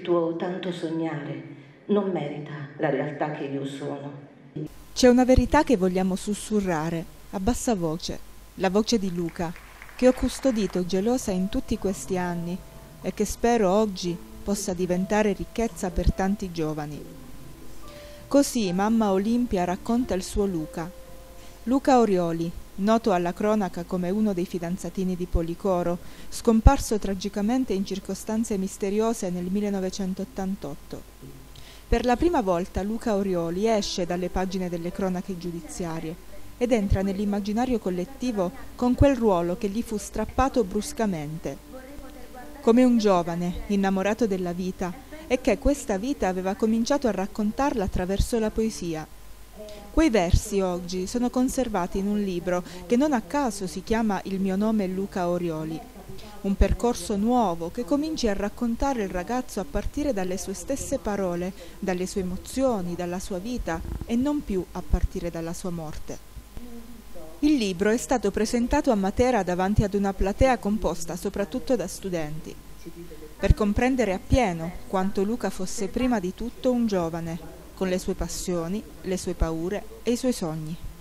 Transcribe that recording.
tuo tanto sognare non merita la realtà che io sono. C'è una verità che vogliamo sussurrare, a bassa voce, la voce di Luca, che ho custodito gelosa in tutti questi anni e che spero oggi possa diventare ricchezza per tanti giovani. Così mamma Olimpia racconta il suo Luca. Luca Orioli, noto alla cronaca come uno dei fidanzatini di Policoro, scomparso tragicamente in circostanze misteriose nel 1988. Per la prima volta Luca Orioli esce dalle pagine delle cronache giudiziarie ed entra nell'immaginario collettivo con quel ruolo che gli fu strappato bruscamente. Come un giovane innamorato della vita e che questa vita aveva cominciato a raccontarla attraverso la poesia. Quei versi oggi sono conservati in un libro che non a caso si chiama Il mio nome è Luca Orioli. Un percorso nuovo che cominci a raccontare il ragazzo a partire dalle sue stesse parole, dalle sue emozioni, dalla sua vita e non più a partire dalla sua morte. Il libro è stato presentato a Matera davanti ad una platea composta soprattutto da studenti, per comprendere appieno quanto Luca fosse prima di tutto un giovane, con le sue passioni, le sue paure e i suoi sogni.